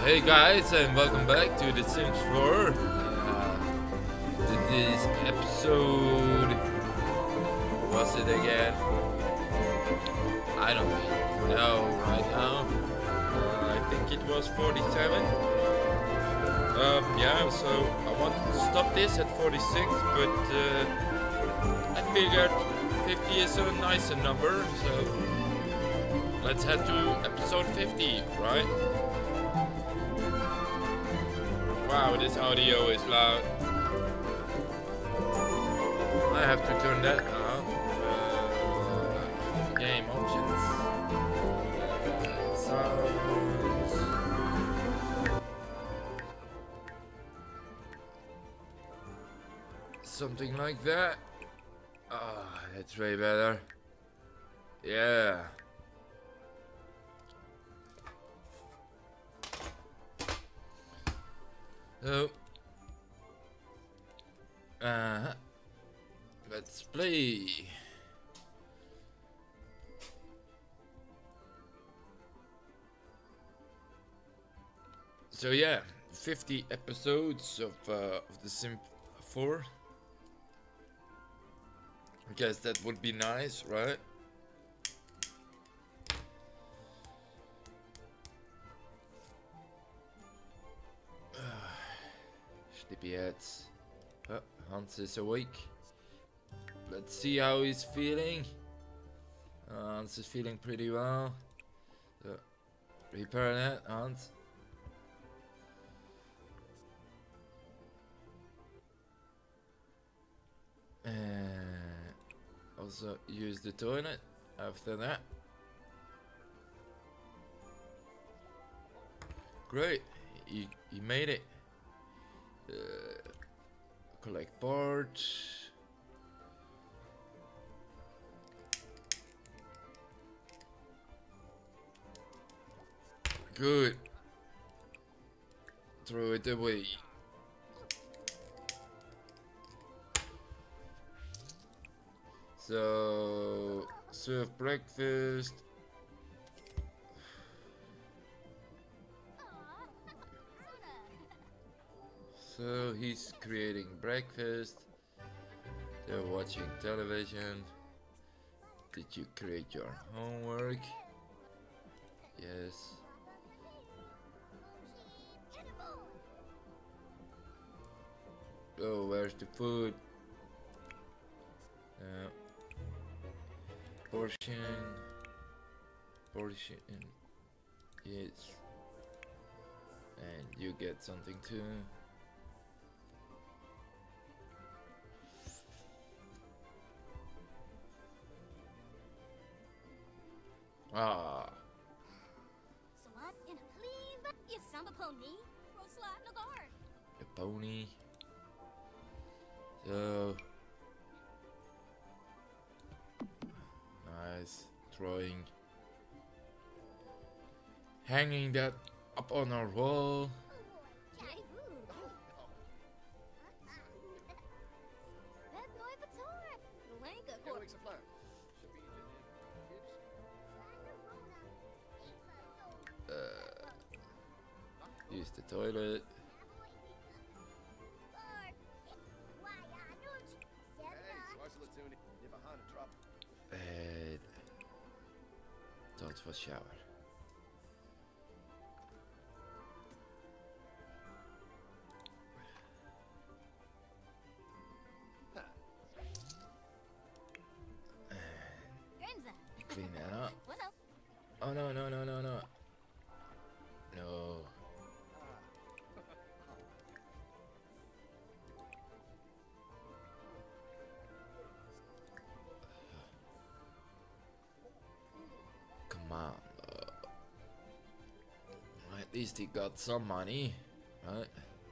Hey guys, and welcome back to The Sims 4. This is episode... What was it again? I don't know right now. I think it was 47. Yeah, so I wanted to stop this at 46, but I figured 50 is a nicer number, so let's head to episode 50, right? Wow, this audio is loud. I have to turn that down. Game options. Sounds. Something like that. Ah, that's way better. Yeah. So, let's play. So yeah, 50 episodes of The Sims 4. I guess that would be nice, right? Sleepy heads. Oh, Hans is awake. Let's see how he's feeling. Hans is feeling pretty well. So, repair that, Hans. Also use the toilet after that. Great, he made it. Collect parts. Good. Throw it away. So, serve breakfast. So he's creating breakfast. They're watching television. Did you create your homework? Yes. Oh, where's the food? Portion. Yes. And you get something too. Ah. The pony. So nice drawing. Hanging that up on our wall. Use the toilet. Bed. Tijd voor shower. Clean that up. Oh no. No. Come on. At least he got some money, right?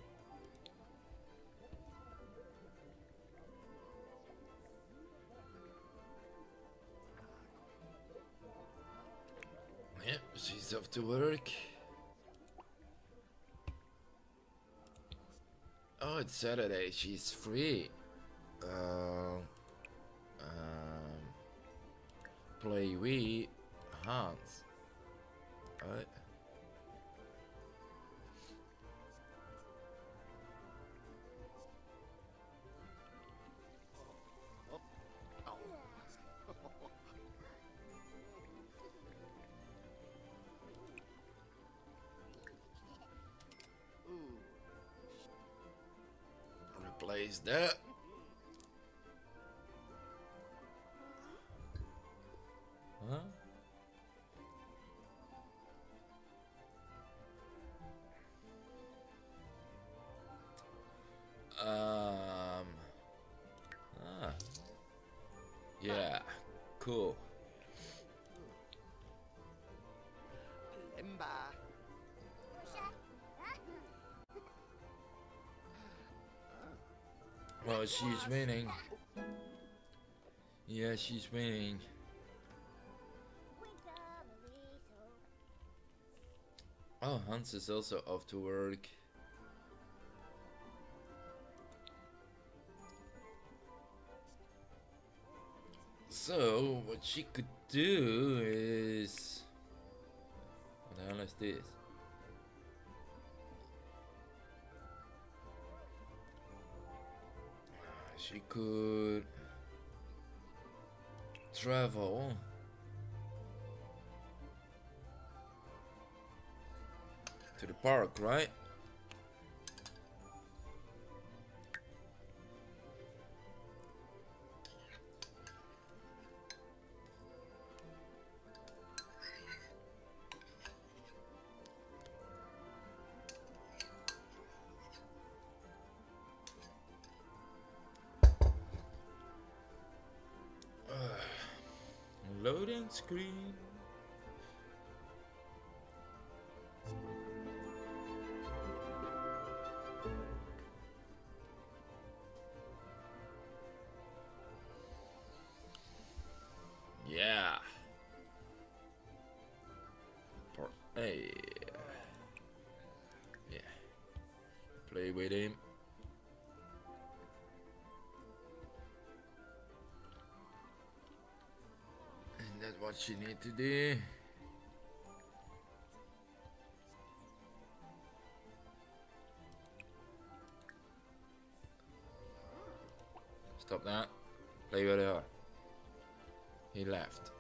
Yep, she's off to work. Oh, it's Saturday. She's free. Play Wii Hans. Right. Place that. Huh? Ah. Yeah. Cool. Limba. Well, she's winning. Yeah, she's winning. Oh, Hans is also off to work. So, what she could do is... What the hell is this? She could... travel to the park, right? Loading screen. Yeah. Part A. Yeah. Play with him. And that's what you need to do. Stop that. Play with her. He left.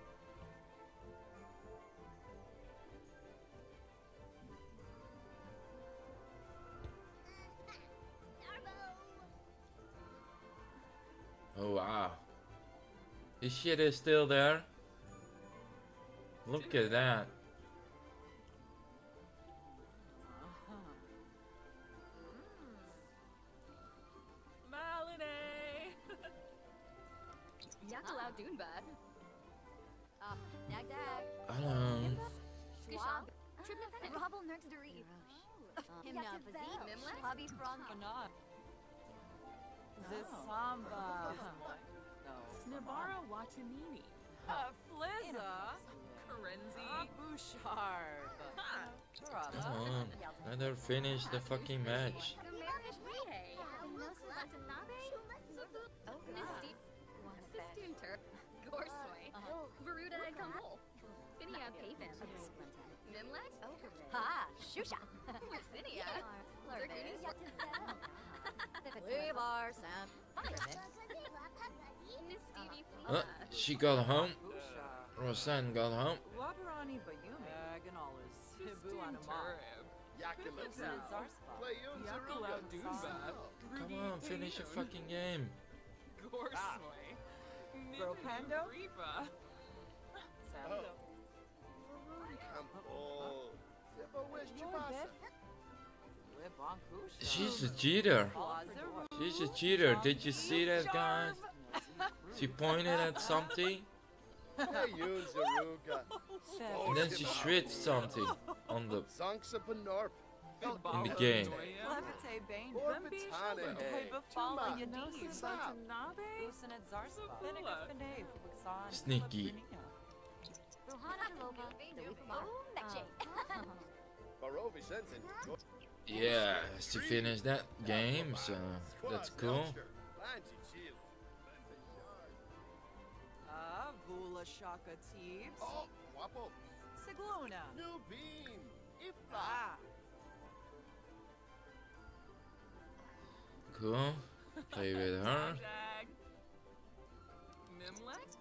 Oh wow. This shit is still there. Look at that. Malinee! Yakala Doonbad. Dag dag. Hello. Skishab. Robble Nerds Deri. Himna Bazee. Mimla. Hobby Frong. Anad. Zisamba. Snibara Wachamini. Flizza. Karenzi. Bouchard. Come on. Let her finish the fucking match. Stunter. Gorsway. Veruda and Kambol. Finia Pavin. Mimlex. Ha! Shusha. Lucinia. Levar Sam. Nistini She got home. Roseanne got home. Wabarani Bayumi. Ganalas. Hibu Anamar. Yakala. Zarspa. Playun Yakala Zaruga. Doonbad. Come on, finish the fucking game. Gorsway. Gropando. Riva. Samdo. Campbell. Zibo Wish Chibasa. She's a cheater. She's a cheater. Did you see that, guys? She pointed at something Playun Zaruga. and then she switched something on the Zonksa Panorp. in the game. Levite Bane. Orbitana. Befala Tuma. Yadiv. Sap. Usanet Zarspa. Vinegar Fene. Wixan. Sneaky. Baro Vicentin. Yeah, to finish that game, so that's cool. Vula Shaka Teeves. Oh, Wapple. Siglona. New Beam. Ifla. Ah. Cool. Play with her. Mimlet?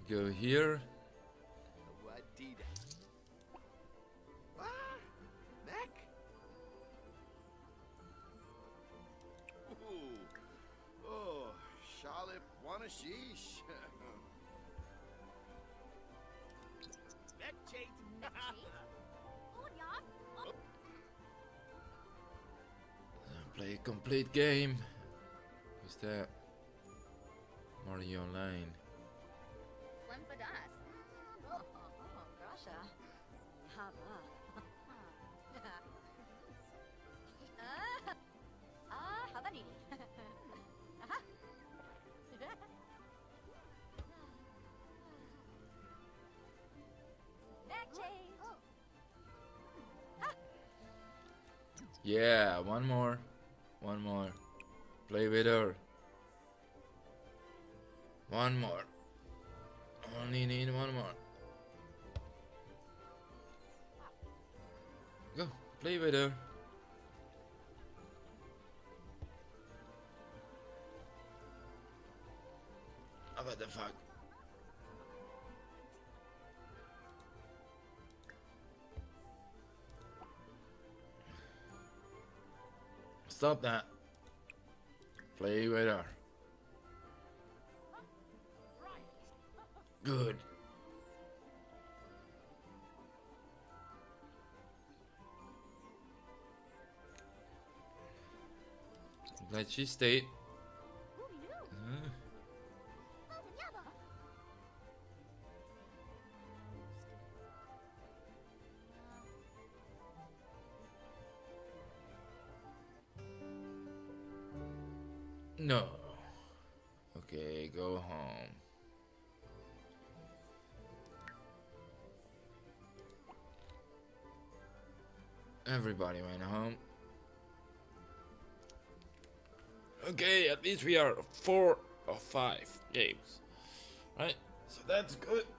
go here. Wadida. Ah, neck. Ooh. Oh, Charlotte Wanashish. Neck cheat. Play a complete game. Who's that? Mario Online. Slim for dust. Oh, gosh. Habani. Neck change. Yeah, one more. One more. Play with her. One more. Only need one more. Go, play with her. Oh, what the fuck? Stop that. Play with her. Good. Glad she stayed. No. Okay, go home. Everybody went home. Okay, at least we are 4 of 5 games. Right? So that's good.